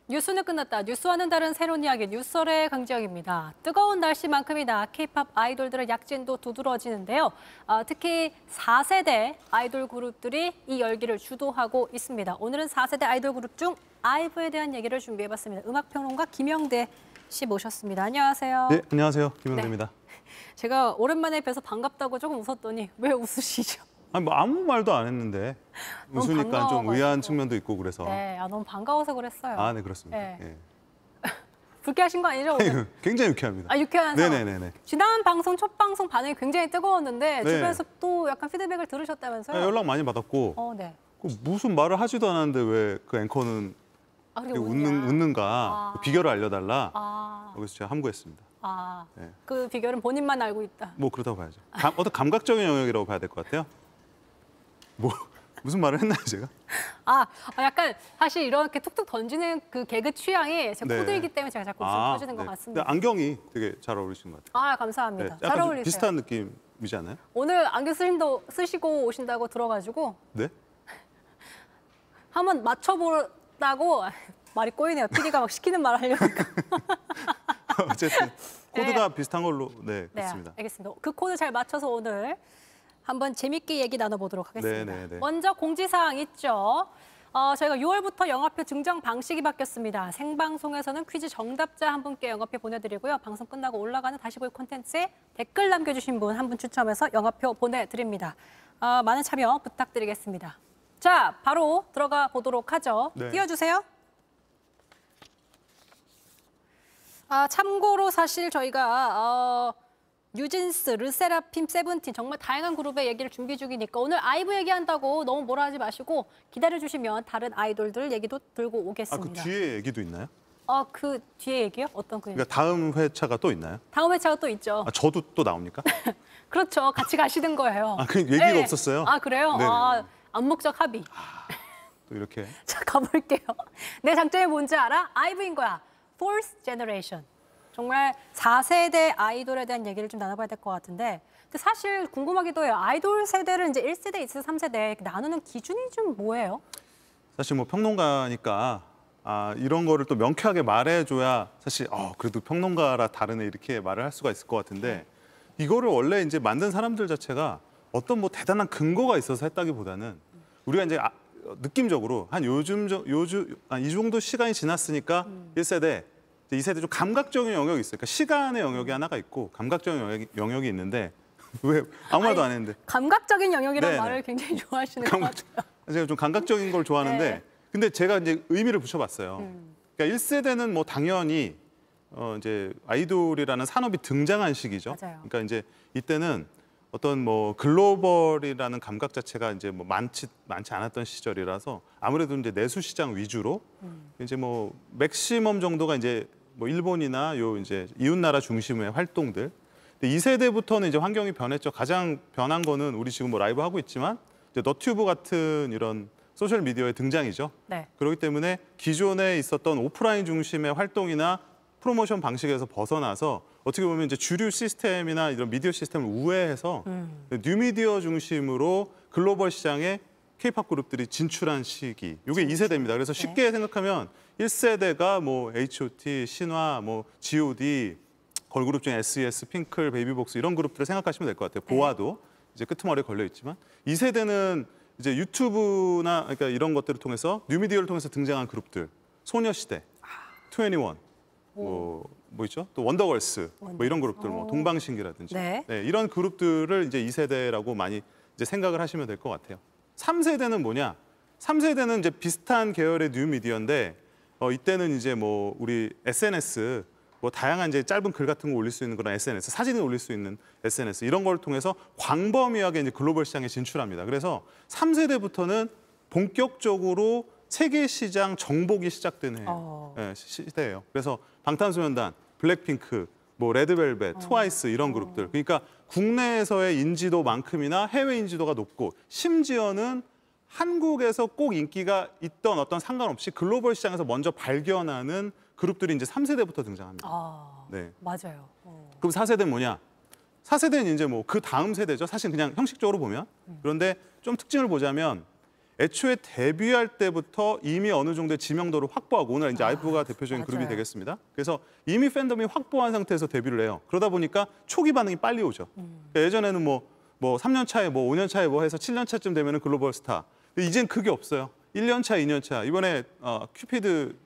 뉴스는 끝났다. 뉴스와는 다른 새로운 이야기 뉴설의 강지영입니다. 뜨거운 날씨만큼이나 K-팝 아이돌들의 약진도 두드러지는데요. 특히 4세대 아이돌 그룹들이 이 열기를 주도하고 있습니다. 오늘은 4세대 아이돌 그룹 중 아이브에 대한 얘기를 준비해봤습니다. 음악평론가 김영대 씨 모셨습니다. 안녕하세요. 네, 안녕하세요. 김영대입니다. 네. 제가 오랜만에 뵈서 반갑다고 조금 웃었더니 왜 웃으시죠? 아니, 뭐 아무 말도 안 했는데 웃으니까 좀 의아한 측면도 있고 그래서. 네, 너무 반가워서 그랬어요. 아, 네, 그렇습니다. 네. 예. 불쾌하신 거 아니죠? 오늘? 굉장히 유쾌합니다. 유쾌한 상황. 네네네. 지난 방송 첫 방송 반응이 굉장히 뜨거웠는데 네. 주변에서 또 약간 피드백을 들으셨다면서요? 네, 연락 많이 받았고 네. 무슨 말을 하지도 않았는데 왜 그 앵커는 그게 웃는가 비결을 알려달라. 그래서 제가 함구했습니다. 네. 그 비결은 본인만 알고 있다. 뭐 그렇다고 봐야죠. 어떤 감각적인 영역이라고 봐야 될 것 같아요. 뭐 무슨 말을 했나요, 제가? 약간 사실 이렇게 툭툭 던지는 그 개그 취향이 제 코드이기 때문에 제가 자꾸 웃음 터지는 것 같습니다. 근데 안경이 되게 잘 어울리시는 것 같아요. 감사합니다. 네, 잘 어울리세요. 비슷한 느낌이지 않아요? 오늘 안경 쓰시고 오신다고 들어가지고 네? 한번 맞춰보라고 말이 꼬이네요. PD가 막 시키는 말 하려니까. 어쨌든 코드가 비슷한 걸로 그렇습니다. 알겠습니다. 그 코드 잘 맞춰서 오늘 한번 재밌게 얘기 나눠보도록 하겠습니다. 네네네. 먼저 공지사항 있죠. 저희가 6월부터 영화표 증정 방식이 바뀌었습니다. 생방송에서는 퀴즈 정답자 한 분께 영화표 보내드리고요. 방송 끝나고 올라가는 다시 볼 콘텐츠에 댓글 남겨주신 분 한 분 추첨해서 영화표 보내드립니다. 많은 참여 부탁드리겠습니다. 자, 바로 들어가 보도록 하죠. 네. 띄워주세요. 참고로 사실 저희가 뉴진스, 르세라핌, 세븐틴 정말 다양한 그룹의 얘기를 준비 중이니까 오늘 아이브 얘기한다고 너무 뭐라 하지 마시고 기다려주시면 다른 아이돌들 얘기도 들고 오겠습니다. 그 뒤에 얘기도 있나요? 그 뒤에 얘기요? 어떤 그 얘기? 그러니까 다음 회차가 또 있나요? 다음 회차가 또 있죠. 저도 또 나옵니까? 그렇죠. 같이 가시는 거예요. 그 얘기가 없었어요? 그래요? 네네. 암묵적 합의. 또 이렇게. 자, 가볼게요. 내 장점이 뭔지 알아? 아이브인 거야. Fourth Generation. 정말 4세대 아이돌에 대한 얘기를 좀 나눠봐야 될 것 같은데 근데 사실 궁금하기도 해요. 아이돌 세대를 이제 1세대, 2세대, 3세대 나누는 기준이 좀 뭐예요? 사실 뭐 평론가니까 이런 거를 또 명쾌하게 말해줘야 사실 그래도 평론가라 다르네 이렇게 말을 할 수가 있을 것 같은데 이거를 원래 이제 만든 사람들 자체가 어떤 뭐 대단한 근거가 있어서 했다기보다는 우리가 이제 느낌적으로 한 이 정도 시간이 지났으니까 1세대 2세대 좀 감각적인 영역이 있어요. 그러니까 시간의 영역이 하나가 있고 감각적인 영역이 있는데 왜 아무 말도 안 했는데 감각적인 영역이라는 말을 굉장히 좋아하시는 것 같아요. 제가 좀 감각적인 걸 좋아하는데 근데 제가 이제 의미를 붙여봤어요. 그러니까 1세대는 뭐 당연히 이제 아이돌이라는 산업이 등장한 시기죠. 맞아요. 그러니까 이제 이때는 어떤 뭐 글로벌이라는 감각 자체가 이제 뭐 많지 않았던 시절이라서 아무래도 이제 내수 시장 위주로 이제 뭐 맥시멈 정도가 이제 뭐 일본이나 이제 이웃 나라 중심의 활동들. 근데 2세대부터는 이제 환경이 변했죠. 가장 변한 거는 우리 지금 뭐 라이브 하고 있지만 이제 너튜브 같은 이런 소셜 미디어의 등장이죠. 네. 그렇기 때문에 기존에 있었던 오프라인 중심의 활동이나 프로모션 방식에서 벗어나서 어떻게 보면 이제 주류 시스템이나 이런 미디어 시스템을 우회해서 뉴미디어 중심으로 글로벌 시장에 K-팝 그룹들이 진출한 시기. 이게 2세대입니다. 그래서 쉽게 생각하면 1세대가 뭐 H.O.T, 신화, 뭐 G.O.D, 걸그룹 중에 S.E.S, 핑클, 베이비복스 이런 그룹들을 생각하시면 될 것 같아요. 보아도 이제 끄트머리에 걸려 있지만 2세대는 이제 유튜브나 그러니까 이런 것들을 통해서 뉴미디어를 통해서 등장한 그룹들, 소녀시대, 21. 뭐 있죠? 또 원더걸스 뭐 이런 그룹들 뭐 동방신기라든지 이런 그룹들을 이제 2세대라고 많이 이제 생각을 하시면 될 것 같아요. 3세대는 뭐냐? 3세대는 이제 비슷한 계열의 뉴미디어인데 이때는 이제 뭐 우리 SNS 뭐 다양한 이제 짧은 글 같은 거 올릴 수 있는 그런 SNS, 사진을 올릴 수 있는 SNS 이런 걸 통해서 광범위하게 이제 글로벌 시장에 진출합니다. 그래서 3세대부터는 본격적으로 세계 시장 정복이 시작되는 시대예요. 그래서 방탄소년단, 블랙핑크, 뭐 레드벨벳, 트와이스 이런 그룹들. 그러니까 국내에서의 인지도만큼이나 해외 인지도가 높고 심지어는 한국에서 꼭 인기가 있던 어떤 상관없이 글로벌 시장에서 먼저 발견하는 그룹들이 이제 3세대부터 등장합니다. 네. 맞아요. 그럼 4세대는 뭐냐? 4세대는 이제 뭐 그 다음 세대죠. 사실 그냥 형식적으로 보면. 그런데 좀 특징을 보자면 애초에 데뷔할 때부터 이미 어느 정도의 지명도를 확보하고 오늘 이제 아이브가 대표적인 맞아요. 그룹이 되겠습니다. 그래서 이미 팬덤이 확보한 상태에서 데뷔를 해요. 그러다 보니까 초기 반응이 빨리 오죠. 예전에는 뭐 3년 차에 뭐 5년 차에 뭐 해서 7년 차쯤 되면은 글로벌 스타. 근데 이젠 그게 없어요. 1년 차, 2년 차. 이번에 큐피드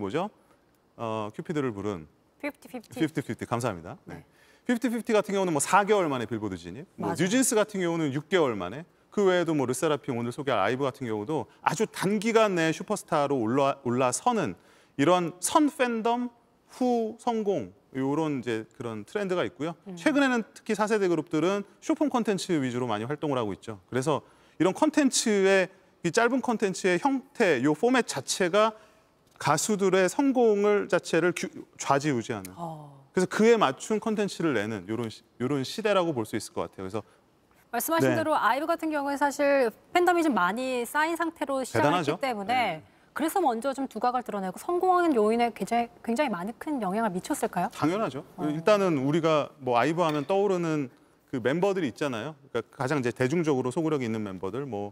큐피드를 부른 50-50 감사합니다. 네. 50-50 같은 경우는 뭐 4개월 만에 빌보드 진입. 뭐 맞아요. 뉴진스 같은 경우는 6개월 만에. 그 외에도 뭐 르세라핌 오늘 소개할 아이브 같은 경우도 아주 단기간 내에 슈퍼스타로 올라서는 이런 선 팬덤 후 성공 이런 이제 그런 트렌드가 있고요. 최근에는 특히 4세대 그룹들은 쇼폼 콘텐츠 위주로 많이 활동을 하고 있죠. 그래서 이런 콘텐츠의 이 짧은 콘텐츠의 형태, 요 포맷 자체가 가수들의 성공을 자체를 좌지우지하는. 그래서 그에 맞춘 콘텐츠를 내는 이런 시대라고 볼 수 있을 것 같아요. 그래서 말씀하신 네. 대로 아이브 같은 경우에 사실 팬덤이 좀 많이 쌓인 상태로 시작했기 대단하죠. 때문에 그래서 먼저 좀 두각을 드러내고 성공하는 요인에 굉장히 많이 큰 영향을 미쳤을까요? 당연하죠. 일단은 우리가 뭐 아이브 하면 떠오르는 그 멤버들이 있잖아요. 그러니까 가장 이제 대중적으로 소구력이 있는 멤버들, 뭐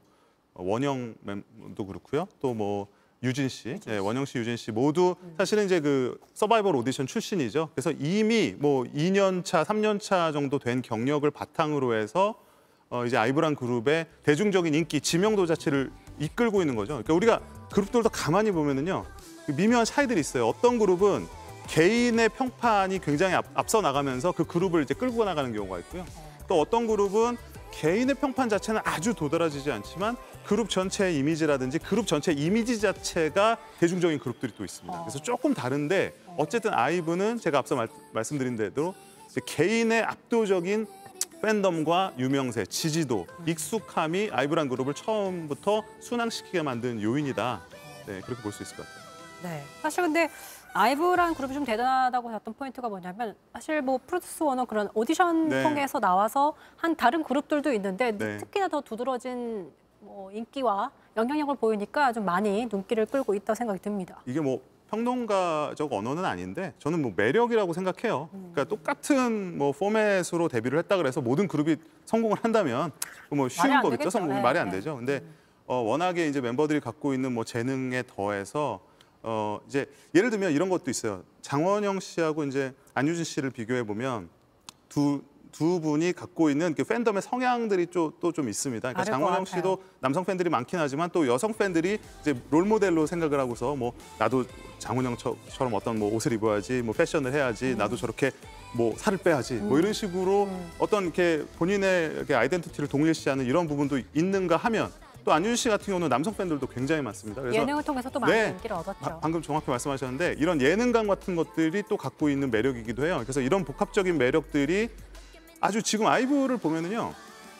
원영도 그렇고요. 또 뭐 유진 씨, 예, 원영 씨, 유진 씨 모두 사실은 이제 그 서바이벌 오디션 출신이죠. 그래서 이미 뭐 2년 차, 3년 차 정도 된 경력을 바탕으로 해서 이제 아이브란 그룹의 대중적인 인기, 지명도 자체를 이끌고 있는 거죠. 그러니까 우리가 그룹들도 가만히 보면은요, 미묘한 차이들이 있어요. 어떤 그룹은 개인의 평판이 굉장히 앞서 나가면서 그 그룹을 이제 끌고 나가는 경우가 있고요. 또 어떤 그룹은 개인의 평판 자체는 아주 도드라지지 않지만 그룹 전체의 이미지라든지 그룹 전체 이미지 자체가 대중적인 그룹들이 또 있습니다. 그래서 조금 다른데 어쨌든 아이브는 제가 앞서 말씀드린 대로 이제 개인의 압도적인 팬덤과 유명세, 지지도, 익숙함이 아이브란 그룹을 처음부터 순항시키게 만든 요인이다. 네, 그렇게 볼 수 있을 것 같아요. 네. 사실 근데 아이브라는 그룹이 좀 대단하다고 했던 포인트가 뭐냐면 사실 뭐 프로듀스 원어 그런 오디션 네. 통해서 나와서 한 다른 그룹들도 있는데 네. 특히나 더 두드러진 뭐 인기와 영향력을 보이니까 좀 많이 눈길을 끌고 있다고 생각이 듭니다. 이게 뭐 평론가적 언어는 아닌데 저는 뭐 매력이라고 생각해요. 그러니까 똑같은 뭐 포맷으로 데뷔를 했다 그래서 모든 그룹이 성공을 한다면 뭐 말이 쉬운 안 거겠죠. 되겠죠. 성공 네, 말이 안 네. 되죠. 근데 워낙에 이제 멤버들이 갖고 있는 뭐 재능에 더해서 이제 예를 들면 이런 것도 있어요. 장원영 씨하고 이제 안유진 씨를 비교해 보면 두 분이 갖고 있는 그 팬덤의 성향들이 또 좀 있습니다. 그러니까 다를 것 장원영 같아요. 씨도 남성 팬들이 많긴 하지만 또 여성 팬들이 이제 롤 모델로 생각을 하고서 뭐 나도 장원영처럼 어떤 뭐 옷을 입어야지, 뭐 패션을 해야지, 나도 저렇게 뭐 살을 빼야지, 뭐 이런 식으로 어떤 이렇게 본인의 이렇게 아이덴티티를 동일시하는 이런 부분도 있는가 하면 또 안유진 씨 같은 경우는 남성 팬들도 굉장히 많습니다. 그래서 예능을 통해서 또 많은 네. 인기를 얻었죠. 방금 정확히 말씀하셨는데 이런 예능감 같은 것들이 또 갖고 있는 매력이기도 해요. 그래서 이런 복합적인 매력들이 아주 지금 아이브를 보면은요.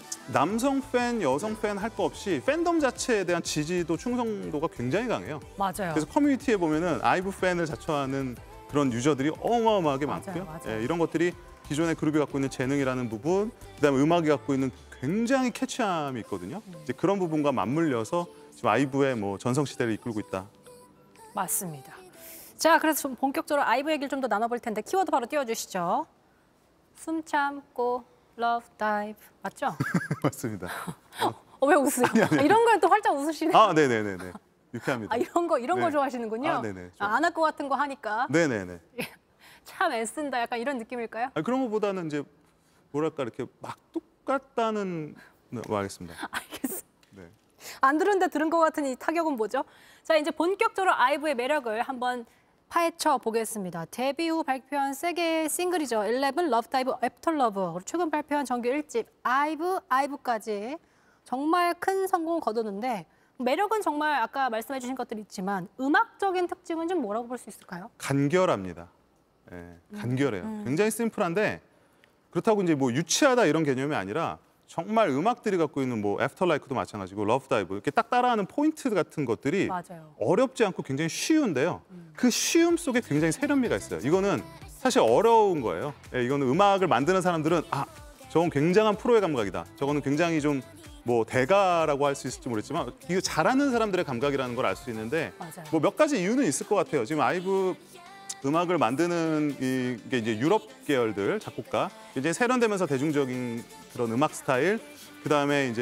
남성 팬, 여성 팬 할 거 없이 팬덤 자체에 대한 지지도 충성도가 굉장히 강해요. 맞아요. 그래서 커뮤니티에 보면은 아이브 팬을 자처하는 그런 유저들이 어마어마하게 많고요. 맞아요. 예, 이런 것들이 기존의 그룹이 갖고 있는 재능이라는 부분, 그다음에 음악이 갖고 있는 굉장히 캐치함이 있거든요. 이제 그런 부분과 맞물려서 지금 아이브의 뭐 전성 시대를 이끌고 있다. 맞습니다. 자, 그래서 좀 본격적으로 아이브 얘기를 좀 더 나눠볼 텐데 키워드 바로 띄워주시죠. 숨 참고 러브 다이브 맞죠? 맞습니다. 왜 웃으세요? 이런 거에 또 활짝 웃으시네. 아, 네네네네. 유쾌합니다. 이런 거 네. 좋아하시는군요. 아, 네네. 좀. 안 할 것 같은 거 하니까 네네네. 참 애쓴다 약간 이런 느낌일까요? 아니, 그런 것보다는 이제 뭐랄까 이렇게 막 똑같다는 뭐 알겠습니다. 알겠습니다. 네. 안 들은데 들은 것 같은 이 타격은 뭐죠? 자, 이제 본격적으로 아이브의 매력을 한번 파헤쳐 보겠습니다. 데뷔 후 발표한 세 개의 싱글이죠. 11, 러브 다이브, 애프터 러브, 그리고 최근 발표한 정규 1집 아이브까지 정말 큰 성공을 거뒀는데 매력은 정말 아까 말씀해 주신 것들이 있지만 음악적인 특징은 좀 뭐라고 볼 수 있을까요? 간결합니다. 예, 간결해요. 굉장히 심플한데 그렇다고 이제 뭐 유치하다 이런 개념이 아니라 정말 음악들이 갖고 있는 뭐 애프터라이크도 마찬가지고 러브 다이브 이렇게 딱 따라하는 포인트 같은 것들이 맞아요. 어렵지 않고 굉장히 쉬운데요. 그 쉬움 속에 굉장히 세련미가 있어요. 이거는 사실 어려운 거예요. 예, 이거는 음악을 만드는 사람들은 아, 저건 굉장한 프로의 감각이다. 저거는 굉장히 좀 뭐 대가라고 할 수 있을지 모르겠지만 이거 잘하는 사람들의 감각이라는 걸 알 수 있는데 맞아요. 뭐 몇 가지 이유는 있을 것 같아요. 지금 아이브 음악을 만드는 이게 이제 유럽 계열들 작곡가 굉장히 세련되면서 대중적인 그런 음악 스타일 그다음에 이제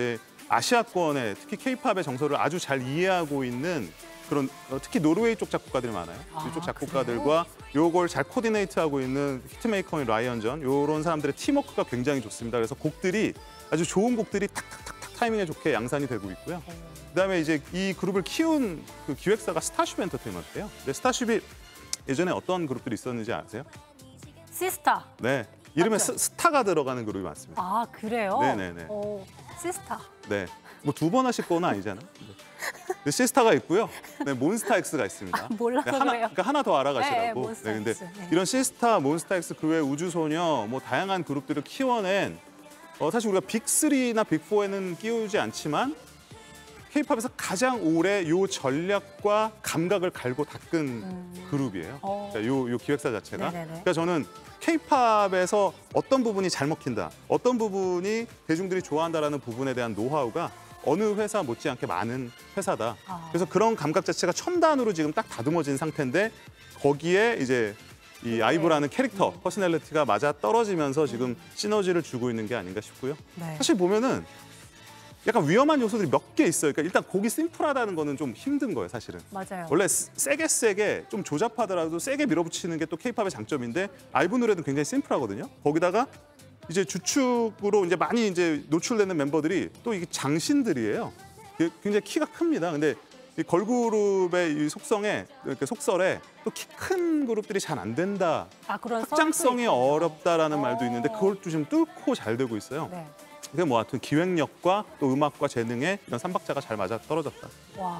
아시아권의 특히 케이팝의 정서를 아주 잘 이해하고 있는 그런 특히 노르웨이 쪽 작곡가들이 많아요. 이쪽 작곡가들과 요걸 잘 코디네이트하고 있는 히트메이커인 라이언 존 요런 사람들의 팀워크가 굉장히 좋습니다. 그래서 곡들이 아주 좋은 곡들이 탁탁탁탁 타이밍에 좋게 양산이 되고 있고요. 그다음에 이제 이 그룹을 키운 그 기획사가 스타쉽 엔터테인먼트예요. 근데 스타쉽이 예전에 어떤 그룹들이 있었는지 아세요? 시스타. 네, 이름에 맞죠? 스타가 들어가는 그룹이 많습니다. 아, 그래요? 네네네. 시스타. 네, 뭐 두 번 하실 거는 아니잖아. 네, 시스타가 있고요. 네, 몬스타엑스가 있습니다. 몰라서 네, 그래요. 그러니까 하나 더 알아가시라고. 네, 몬스타엑스. 근데 네. 이런 시스타, 몬스타엑스 그 외 우주소녀, 뭐 다양한 그룹들을 키워낸 사실 우리가 빅3나 빅4에는 끼우지 않지만 K-팝에서 가장 오래 요 전략과 감각을 갈고 닦은 그룹이에요. 그러니까 요 기획사 자체가. 네네네. 그러니까 저는 K-팝에서 어떤 부분이 잘 먹힌다, 어떤 부분이 대중들이 좋아한다라는 부분에 대한 노하우가 어느 회사 못지않게 많은 회사다. 그래서 그런 감각 자체가 첨단으로 지금 딱 다듬어진 상태인데 거기에 이제 이 아이브라는 캐릭터, 퍼스널리티가 맞아 떨어지면서 지금 시너지를 주고 있는 게 아닌가 싶고요. 네. 사실 보면은 약간 위험한 요소들이 몇 개 있어요. 그러니까 일단 곡이 심플하다는 거는 좀 힘든 거예요, 사실은. 맞아요. 원래 세게 좀 조잡하더라도 세게 밀어붙이는 게 또 케이팝의 장점인데 아이브 노래도 굉장히 심플하거든요. 거기다가 이제 주축으로 이제 많이 이제 노출되는 멤버들이 또 이게 장신들이에요. 이게 굉장히 키가 큽니다. 근데 이 걸그룹의 이 속성에 이렇게 속설에 또 키 큰 그룹들이 잘 안 된다. 그런 확장성이 썰도 있군요. 어렵다라는 말도 있는데 그걸 좀 뚫고 잘 되고 있어요. 네. 그게 뭐 하여튼 기획력과 또 음악과 재능의 이런 삼박자가 잘 맞아 떨어졌다. 와.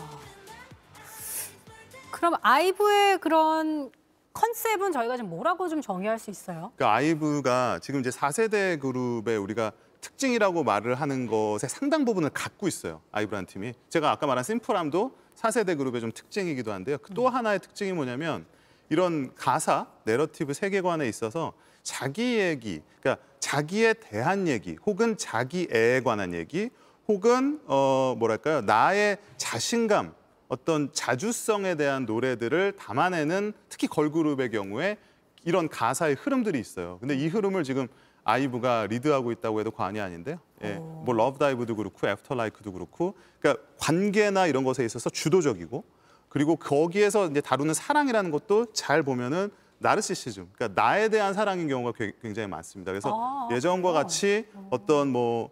그럼 아이브의 그런 컨셉은 저희가 좀 뭐라고 좀 정의할 수 있어요? 그러니까 아이브가 지금 이제 4세대 그룹의 우리가 특징이라고 말을 하는 것의 상당 부분을 갖고 있어요. 아이브라는 팀이. 제가 아까 말한 심플함도 4세대 그룹의 좀 특징이기도 한데요. 또 하나의 특징이 뭐냐면 이런 가사, 내러티브 세계관에 있어서 자기 얘기, 그러니까 자기에 대한 얘기, 혹은 자기애에 관한 얘기, 혹은 뭐랄까요, 나의 자신감, 어떤 자주성에 대한 노래들을 담아내는 특히 걸그룹의 경우에 이런 가사의 흐름들이 있어요. 근데 이 흐름을 지금 아이브가 리드하고 있다고 해도 과언이 아닌데요. 예, 뭐 러브 다이브도 그렇고 애프터 라이크도 그렇고, 그러니까 관계나 이런 것에 있어서 주도적이고, 그리고 거기에서 이제 다루는 사랑이라는 것도 잘 보면은 나르시시즘, 그러니까 나에 대한 사랑인 경우가 굉장히 많습니다. 그래서 예전과 같이 어떤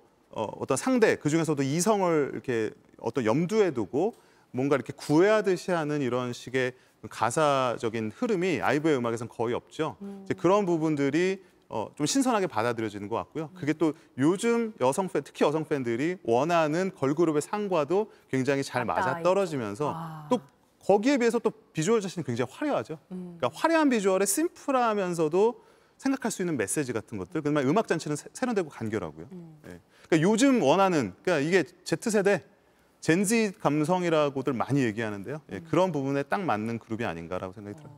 어떤 상대, 그 중에서도 이성을 이렇게 어떤 염두에 두고 뭔가 이렇게 구애하듯이 하는 이런 식의 가사적인 흐름이 아이브의 음악에서는 거의 없죠. 이제 그런 부분들이 좀 신선하게 받아들여지는 것 같고요. 그게 또 요즘 여성 팬, 특히 여성 팬들이 원하는 걸그룹의 상과도 굉장히 잘 맞아 떨어지면서 또 거기에 비해서 또 비주얼 자체는 굉장히 화려하죠. 그러니까 화려한 비주얼에 심플하면서도 생각할 수 있는 메시지 같은 것들. 그다음에 음악 자체는 세련되고 간결하고요. 예. 그러니까 요즘 원하는, 그러니까 이게 Z세대, 젠지 감성이라고들 많이 얘기하는데요. 예, 그런 부분에 딱 맞는 그룹이 아닌가라고 생각이 들어요.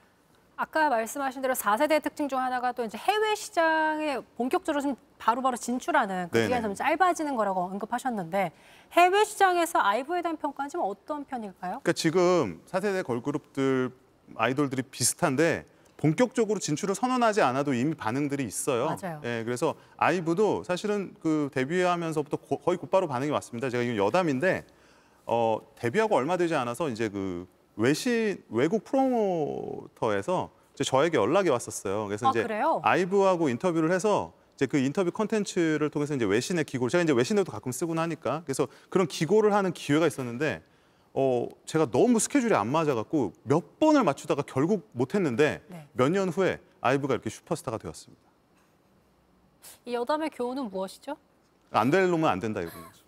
아까 말씀하신 대로 4세대 특징 중 하나가 또 이제 해외 시장에 본격적으로 좀 바로바로 진출하는 그 기간이 좀 짧아지는 거라고 언급하셨는데 해외 시장에서 아이브에 대한 평가는 좀 어떤 편일까요? 그러니까 지금 4세대 걸그룹들 아이돌들이 비슷한데 본격적으로 진출을 선언하지 않아도 이미 반응들이 있어요. 맞아요. 예, 그래서 아이브도 사실은 그 데뷔하면서부터 거의 곧바로 반응이 왔습니다. 제가 이건 여담인데 데뷔하고 얼마 되지 않아서 이제 그 외국 프로모터에서 이제 저에게 연락이 왔었어요. 그래서 이제 그래요? 아이브하고 인터뷰를 해서 이제 그 인터뷰 콘텐츠를 통해서 이제 외신의 기고를, 제가 이제 외신에도 가끔 쓰곤 하니까, 그래서 그런 기고를 하는 기회가 있었는데 제가 너무 스케줄이 안 맞아갖고 몇 번을 맞추다가 결국 못했는데 몇 년 후에 아이브가 이렇게 슈퍼스타가 되었습니다. 이 여담의 교훈은 무엇이죠? 안 될 놈은 안 된다 이거죠.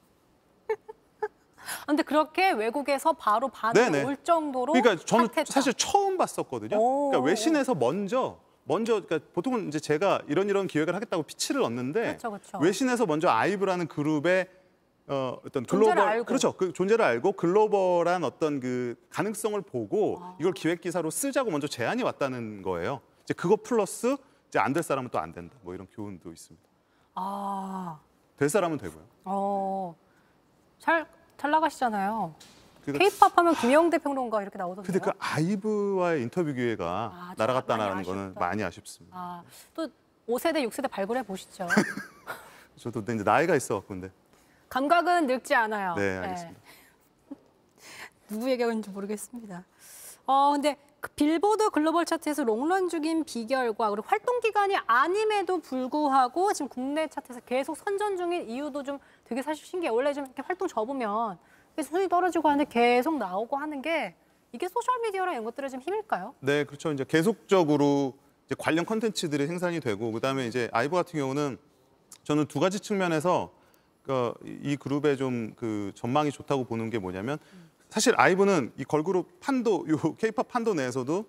근데 그렇게 외국에서 바로 반응이 올 정도로 그러니까 저는 핫했다. 사실 처음 봤었거든요. 그러니까 외신에서 먼저 그러니까 보통은 이제 제가 이런 기획을 하겠다고 피치를 넣는데 그렇죠. 외신에서 먼저 아이브라는 그룹의 어떤 존재를 글로벌, 알고. 그렇죠, 그 존재를 알고 글로벌한 어떤 그 가능성을 보고 이걸 기획 기사로 쓰자고 먼저 제안이 왔다는 거예요. 이제 그거 플러스 이제 안 될 사람은 또 안 된다. 뭐 이런 교훈도 있습니다. 될 사람은 되고요. 잘 나가시잖아요. 그러니까 K-팝 하면 김영대 평론가 이렇게 나오던데요. 근데 그 아이브와의 인터뷰 기회가 날아갔다라는 많이 거는 아쉽다. 많이 아쉽습니다. 또 5세대, 6세대 발굴해 보시죠. 저도 이제 나이가 있어갖고 근데 감각은 늙지 않아요. 네, 알겠습니다. 누구 얘기하는지 모르겠습니다. 근데 그 빌보드 글로벌 차트에서 롱런 중인 비결과 그리고 활동 기간이 아님에도 불구하고 지금 국내 차트에서 계속 선전 중인 이유도 좀 되게 사실 신기해요. 원래 좀 이렇게 활동 접으면 순위 떨어지고 하는데 계속 나오고 하는 게 이게 소셜미디어랑 이런 것들의 좀 힘일까요? 네, 그렇죠. 이제 계속적으로 이제 관련 콘텐츠들이 생산이 되고 그다음에 이제 아이브 같은 경우는 저는 두 가지 측면에서 이 그룹의 좀 그 전망이 좋다고 보는 게 뭐냐면 사실 아이브는 이 걸그룹 판도, 요 K-팝 판도 내에서도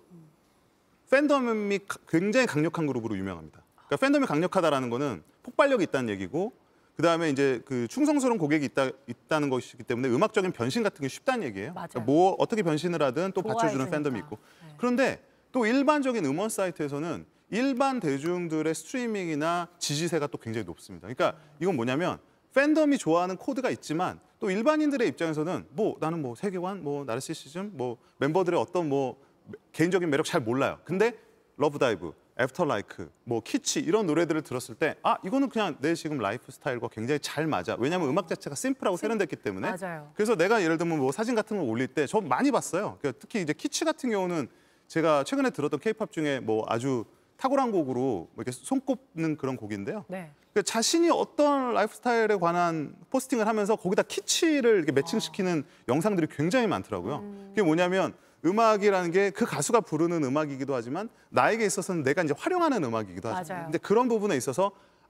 팬덤이 굉장히 강력한 그룹으로 유명합니다. 그러니까 팬덤이 강력하다라는 거는 폭발력이 있다는 얘기고 그다음에 이제 그 충성스러운 고객이 있다는 것이기 때문에 음악적인 변신 같은 게 쉽다는 얘기예요. 맞아요. 그러니까 뭐 어떻게 변신을 하든 또 받쳐주는 좋아해주니까. 팬덤이 있고. 네. 그런데 또 일반적인 음원 사이트에서는 일반 대중들의 스트리밍이나 지지세가 또 굉장히 높습니다. 그러니까 이건 뭐냐면 팬덤이 좋아하는 코드가 있지만 또 일반인들의 입장에서는 뭐 나는 뭐 세계관, 뭐 나르시시즘, 뭐 멤버들의 어떤 뭐 개인적인 매력 잘 몰라요. 근데 러브다이브, 애프터라이크, 뭐 키치 이런 노래들을 들었을 때 이거는 그냥 내 지금 라이프 스타일과 굉장히 잘 맞아. 왜냐하면 음악 자체가 심플하고 세련됐기 때문에. 맞아요. 그래서 내가 예를 들면 뭐 사진 같은 걸 올릴 때 저 많이 봤어요. 그러니까 특히 이제 키치 같은 경우는 제가 최근에 들었던 K-팝 중에 뭐 아주 탁월한 곡으로 뭐 이렇게 손꼽는 그런 곡인데요. 네. 그러니까 자신이 어떤 라이프 스타일에 관한 포스팅을 하면서 거기다 키치를 이렇게 매칭시키는 영상들이 굉장히 많더라고요. 그게 뭐냐면 음악이라는 게 그 가수가 부르는 음악이기도 하지만 나에게 있어서는 내가 이제 활용하는 음악이기도 하죠. 맞아요. 근데 그런 부분에 있어서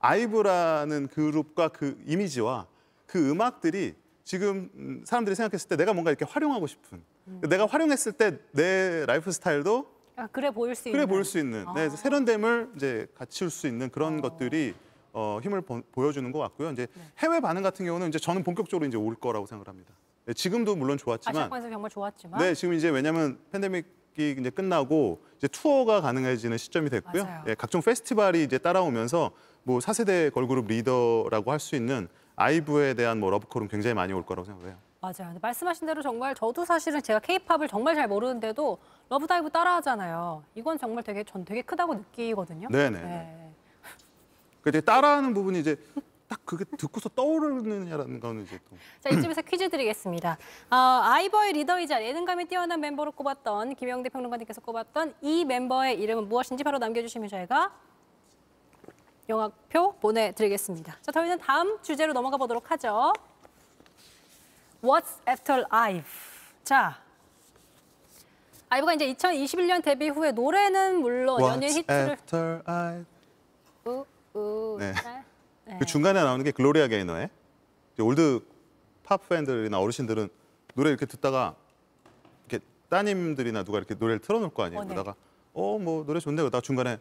아이브라는 그룹과 그 이미지와 그 음악들이 지금 사람들이 생각했을 때 내가 뭔가 이렇게 활용하고 싶은 내가 활용했을 때 내 라이프 스타일도 그래 보일 수 그래 있는. 보일 수 있는 네, 세련됨을 이제 갖출 수 있는 그런 것들이 힘을 보여주는 것 같고요. 이제 해외 반응 같은 경우는 이제 저는 본격적으로 이제 올 거라고 생각을 합니다. 네, 지금도 물론 좋았지만 아시아권에서 정말 좋았지만. 네, 지금 이제 왜냐하면 팬데믹이 이제 끝나고 이제 투어가 가능해지는 시점이 됐고요. 맞아요. 예, 각종 페스티벌이 이제 따라오면서 뭐 4세대 걸그룹 리더라고 할 수 있는 아이브에 대한 뭐 러브콜은 굉장히 많이 올 거라고 생각해요. 맞아요. 근데 말씀하신 대로 정말 저도 사실은 제가 K-팝을 정말 잘 모르는데도 러브다이브 따라하잖아요. 이건 정말 전 되게 크다고 느끼거든요. 네네. 네. 그 이제 따라하는 부분이 이제 딱 그게 듣고서 떠오르느냐라는 거는 이제 또 자, 이쯤에서 퀴즈 드리겠습니다. 아이버의 리더이자 예능감이 뛰어난 멤버로 꼽았던 김영대 평론가님께서 꼽았던 이 멤버의 이름은 무엇인지 바로 남겨주시면 저희가 영화표 보내드리겠습니다. 자, 저희는 다음 주제로 넘어가 보도록 하죠. What's After IVE? 자, 아이브가 이제 2021년 데뷔 후에 노래는 물론 연일 What's 히트를 after I 네. 네. 그 중간에 나오는 게 글로리아 게이너의 이제 올드 팝 팬들이나 어르신들은 노래 이렇게 듣다가 이렇게 따님들이나 누가 이렇게 노래를 틀어놓을 거 아니에요. 네. 그러다가 뭐 노래 좋은데 그러다가 중간에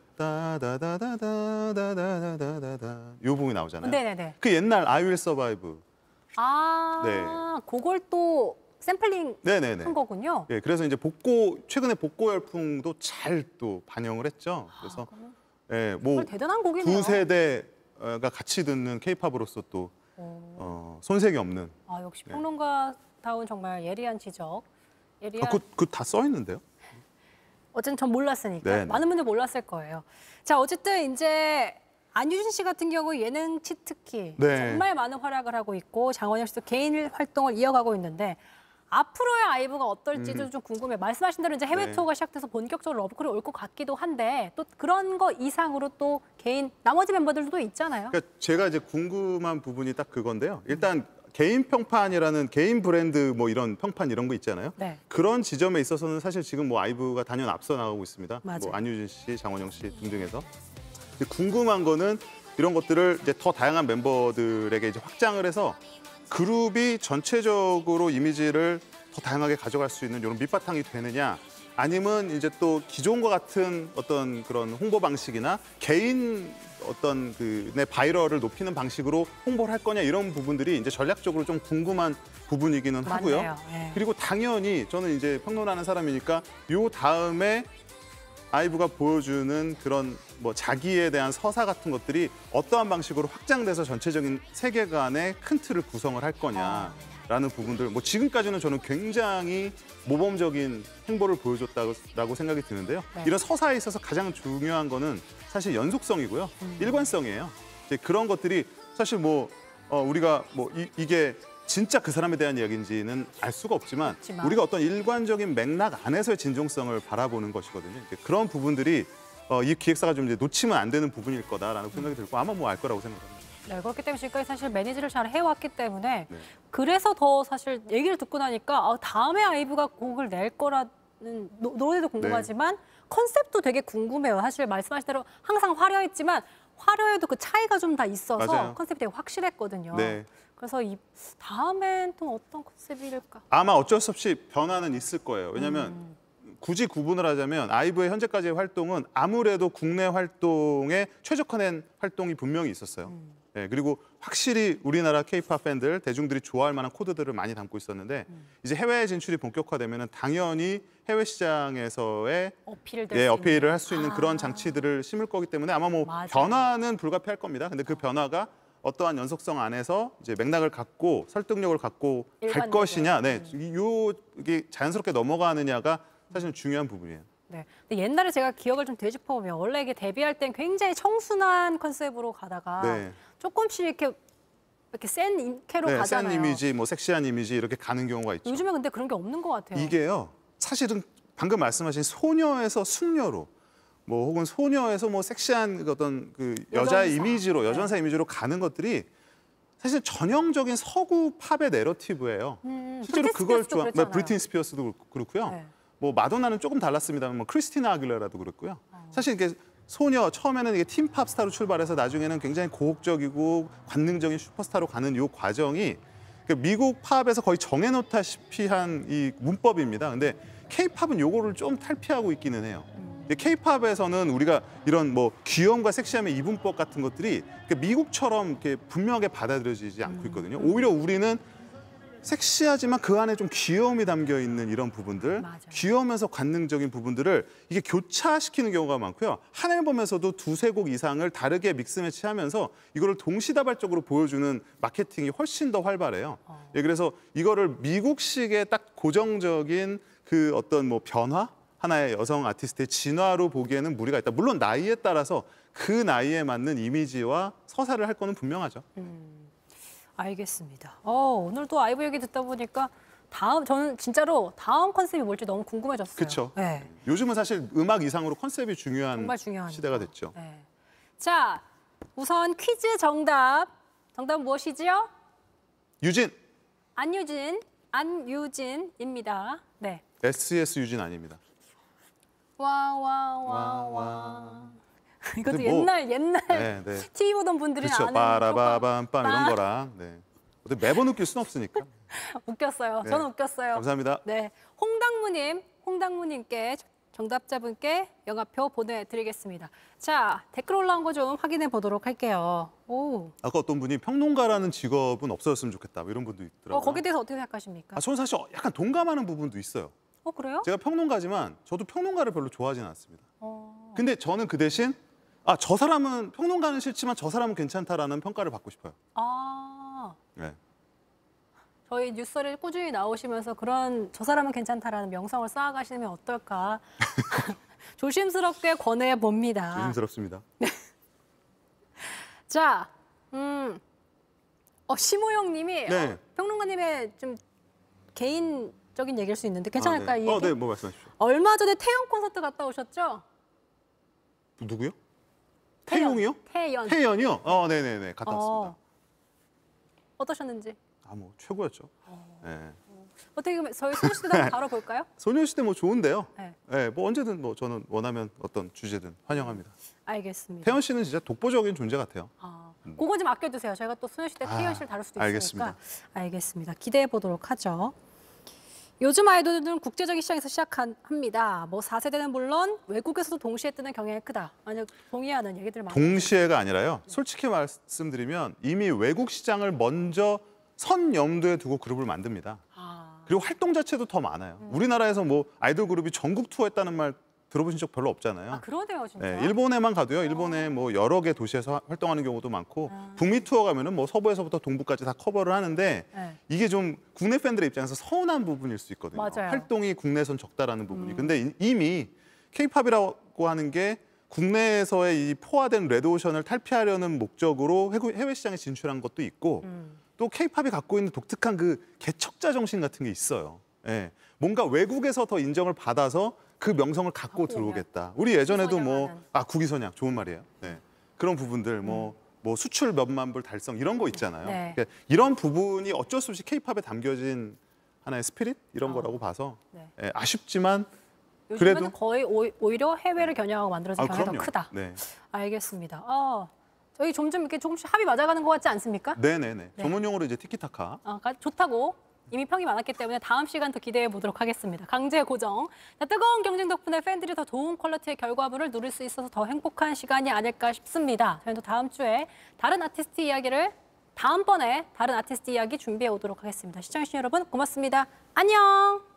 따다다다다다다다다다 요 부분이 나오잖아요. 네네네. 그 옛날 I Will Survive. 네. 그걸 또 샘플링 네네네. 한 거군요. 예, 그래서 이제 최근에 복고 열풍도 잘 또 반영을 했죠. 그래서 예, 뭐 정말 대단한 곡이네요. 두 세대가 같이 듣는 K-팝으로서 또 손색이 없는. 역시 평론가다운 정말 예리한 지적. 예리한. 그거 다 써 있는데요? 어쨌든 전 몰랐으니까 네네. 많은 분들 몰랐을 거예요. 자, 어쨌든 이제 안유진 씨 같은 경우 예능 치트키 네. 정말 많은 활약을 하고 있고 장원영 씨도 개인 활동을 이어가고 있는데 앞으로의 아이브가 어떨지도 좀 궁금해요. 말씀하신 대로 이제 해외 네. 투어가 시작돼서 본격적으로 러브콜이 올 것 같기도 한데 또 그런 거 이상으로 또 개인 나머지 멤버들도 있잖아요. 그러니까 제가 이제 궁금한 부분이 딱 그건데요. 일단 개인 평판이라는 개인 브랜드 뭐 이런 평판 이런 거 있잖아요. 네. 그런 지점에 있어서는 사실 지금 뭐 아이브가 단연 앞서 나가고 있습니다. 맞아요. 뭐 안유진 씨, 장원영 씨 등등해서. 근데 궁금한 거는 이런 것들을 이제 더 다양한 멤버들에게 이제 확장을 해서 그룹이 전체적으로 이미지를 더 다양하게 가져갈 수 있는 이런 밑바탕이 되느냐, 아니면 이제 또 기존과 같은 어떤 그런 홍보 방식이나 개인 어떤 내 바이럴을 높이는 방식으로 홍보를 할 거냐, 이런 부분들이 이제 전략적으로 좀 궁금한 부분이기는 하고요. 맞네요. 네. 그리고 당연히 저는 이제 평론하는 사람이니까 요 다음에 아이브가 보여주는 그런 뭐 자기에 대한 서사 같은 것들이 어떠한 방식으로 확장돼서 전체적인 세계관의 큰 틀을 구성을 할 거냐라는 부분들, 뭐 지금까지는 저는 굉장히 모범적인 행보를 보여줬다고 생각이 드는데요. 네. 이런 서사에 있어서 가장 중요한 거는 사실 연속성이고요. 일관성이에요. 이제 그런 것들이 사실 뭐 우리가 뭐 이게 진짜 그 사람에 대한 이야기인지는 알 수가 없지만 우리가 어떤 일관적인 맥락 안에서의 진정성을 바라보는 것이거든요. 이제 그런 부분들이 이 기획사가 좀 이제 놓치면 안 되는 부분일 거다라는 생각이 들고 아마 뭐 알 거라고 생각합니다. 네, 그렇기 때문에 지금까지 사실 매니지를 잘 해왔기 때문에 네. 그래서 더 사실 얘기를 듣고 나니까 다음에 아이브가 곡을 낼 거라는 노래도 궁금하지만 컨셉도 되게 궁금해요. 사실 말씀하신 대로 항상 화려했지만 화려해도 그 차이가 좀 다 있어서 맞아요. 컨셉이 되게 확실했거든요. 네. 그래서 다음엔 또 어떤 컨셉일까? 아마 어쩔 수 없이 변화는 있을 거예요. 왜냐하면 굳이 구분을 하자면 아이브의 현재까지의 활동은 아무래도 국내 활동에 최적화된 활동이 분명히 있었어요. 네, 그리고 확실히 우리나라 K-팝 팬들, 대중들이 좋아할 만한 코드들을 많이 담고 있었는데 이제 해외 진출이 본격화되면 당연히 해외 시장에서의 어필을 할 수 있는 그런 장치들을 심을 거기 때문에 아마 뭐 맞아요. 변화는 불가피할 겁니다. 근데 그 변화가 어떠한 연속성 안에서 이제 맥락을 갖고 설득력을 갖고 갈 일관되게. 것이냐, 네, 이게 자연스럽게 넘어가느냐가 사실은 중요한 부분이에요. 네. 근데 옛날에 제가 기억을 좀 되짚어보면 원래 이게 데뷔할 땐 굉장히 청순한 컨셉으로 가다가 네. 조금씩 이렇게 센 인캐로 네, 가잖아요. 센 이미지, 뭐 섹시한 이미지 이렇게 가는 경우가 있죠. 요즘에 근데 그런 게 없는 것 같아요. 이게요, 사실은 방금 말씀하신 소녀에서 숙녀로, 뭐 혹은 소녀에서 뭐 섹시한 어떤 그 여자의 여전사. 이미지로, 네. 여전사 이미지로 가는 것들이 사실 전형적인 서구 팝의 내러티브예요. 실제로 브리트니 그걸 스피어스도 그랬잖아요. 브리트니 스피어스도 그렇고요. 네. 뭐 마돈나는 조금 달랐습니다만 뭐 크리스티나 아길레라도 그랬고요. 사실 이게 소녀 처음에는 이게 팀팝 스타로 출발해서 나중에는 굉장히 고혹적이고 관능적인 슈퍼스타로 가는 이 과정이 미국 팝에서 거의 정해놓다시피 한 이 문법입니다. 근데 K-팝은 요거를 좀 탈피하고 있기는 해요. K-팝에서는 우리가 이런 뭐 귀여움과 섹시함의 이분법 같은 것들이 미국처럼 이렇게 분명하게 받아들여지지 않고 있거든요. 오히려 우리는 섹시하지만 그 안에 좀 귀여움이 담겨 있는 이런 부분들, 맞아요. 귀여우면서 관능적인 부분들을 이게 교차시키는 경우가 많고요. 한 앨범에서도 두세 곡 이상을 다르게 믹스 매치하면서 이거를 동시다발적으로 보여주는 마케팅이 훨씬 더 활발해요. 예, 그래서 이거를 미국식의 딱 고정적인 그 어떤 뭐 변화, 하나의 여성 아티스트의 진화로 보기에는 무리가 있다. 물론 나이에 따라서 그 나이에 맞는 이미지와 서사를 할 거는 분명하죠. 알겠습니다. 오늘도 아이브 얘기 듣다 보니까 저는 진짜로 다음 컨셉이 뭘지 너무 궁금해졌어요. 그렇죠. 네. 요즘은 사실 음악 이상으로 컨셉이 중요한 정말 중요하니까. 시대가 됐죠. 네. 자, 우선 퀴즈 정답. 정답은 무엇이지요? 유진, 안유진입니다. 네. SES 유진 아닙니다. 와. 이것도 근데 뭐- 옛날 네, 네. TV 보던 분들이 그렇죠. 아는 빠라바밤빰 이런 거랑. 네. 근데 매번 웃길 수는 없으니까. 웃겼어요. 네. 저는 웃겼어요. 감사합니다. 네, 홍당무님께 정답자분께 영화표 보내드리겠습니다. 자, 댓글 올라온 거 좀 확인해 보도록 할게요. 오, 아까 어떤 분이 평론가라는 직업은 없어졌으면 좋겠다. 뭐 이런 분도 있더라고요. 거기에 대해서 어떻게 생각하십니까? 저는 사실 약간 동감하는 부분도 있어요. 그래요? 제가 평론가지만 저도 평론가를 별로 좋아하지는 않습니다. 어, 근데 저는 그 대신 저 사람은 평론가는 싫지만 저 사람은 괜찮다라는 평가를 받고 싶어요. 네. 저희 뉴스를 꾸준히 나오시면서 그런 저 사람은 괜찮다라는 명성을 쌓아가시면 어떨까 조심스럽게 권해 봅니다. 조심스럽습니다. 자, 심호영님이 네. 평론가님의 좀 개인적인 얘기일 수 있는데 괜찮을까요? 이 얘기? 네, 뭐 말씀하십시오. 얼마 전에 태연 콘서트 갔다 오셨죠? 누구요? 태용이요? 태연. 태연이요? 네네네. 갔다 왔습니다. 어떠셨는지? 뭐 최고였죠. 네. 어떻게 보면 저희 소녀시대도 한번 다뤄볼까요? 소녀시대 뭐 좋은데요. 네. 네, 뭐 언제든 뭐 저는 원하면 어떤 주제든 환영합니다. 알겠습니다. 태연 씨는 진짜 독보적인 존재 같아요. 그거 좀 아껴두세요. 저희가 또 소녀시대 태연 씨를 다룰 수도 있으니까. 알겠습니다. 알겠습니다. 기대해 보도록 하죠. 요즘 아이돌들은 국제적인 시장에서 시작합니다. 뭐 4세대는 물론 외국에서도 동시에 뜨는 경향이 크다. 만약 동의하는 얘기들 많아요. 동시에가 아니라요. 솔직히 말씀드리면 이미 외국 시장을 먼저 선 염두에 두고 그룹을 만듭니다. 그리고 활동 자체도 더 많아요. 우리나라에서 뭐 아이돌 그룹이 전국 투어했다는 말 들어보신 적 별로 없잖아요. 그러네요, 진짜. 네, 일본에만 가도요. 일본에 뭐 여러 개 도시에서 활동하는 경우도 많고 북미 투어 가면은 뭐 서부에서부터 동부까지 다 커버를 하는데 네. 이게 좀 국내 팬들의 입장에서 서운한 부분일 수 있거든요. 맞아요. 활동이 국내선 적다라는 부분이. 근데 이미 K-팝이라고 하는 게 국내에서의 이 포화된 레드오션을 탈피하려는 목적으로 해외 시장에 진출한 것도 있고 또 케이팝이 갖고 있는 독특한 그 개척자 정신 같은 게 있어요. 예. 뭔가 외국에서 더 인정을 받아서 그 명성을 갖고 들어오겠다. 우리 예전에도 국위선양 좋은 말이에요. 네. 그런 부분들 뭐 수출 몇만 불 달성 이런 거 있잖아요. 네. 그러니까 이런 부분이 어쩔 수 없이 케이팝에 담겨진 하나의 스피릿 이런 거라고 봐서 네. 예, 아쉽지만 요즘에는 그래도 거의 오히려 해외를 겨냥하고 만들어진 경향이 더 그럼요. 크다. 네. 알겠습니다. 저희 점점 이렇게 조금씩 합이 맞아가는 것 같지 않습니까? 네네네. 전문용어로 이제 티키타카. 좋다고 이미 평이 많았기 때문에 다음 시간 더 기대해 보도록 하겠습니다. 강제 고정. 뜨거운 경쟁 덕분에 팬들이 더 좋은 퀄리티의 결과물을 누릴 수 있어서 더 행복한 시간이 아닐까 싶습니다. 저희도 다음 주에 다음번에 다른 아티스트 이야기 준비해 오도록 하겠습니다. 시청해주신 여러분 고맙습니다. 안녕.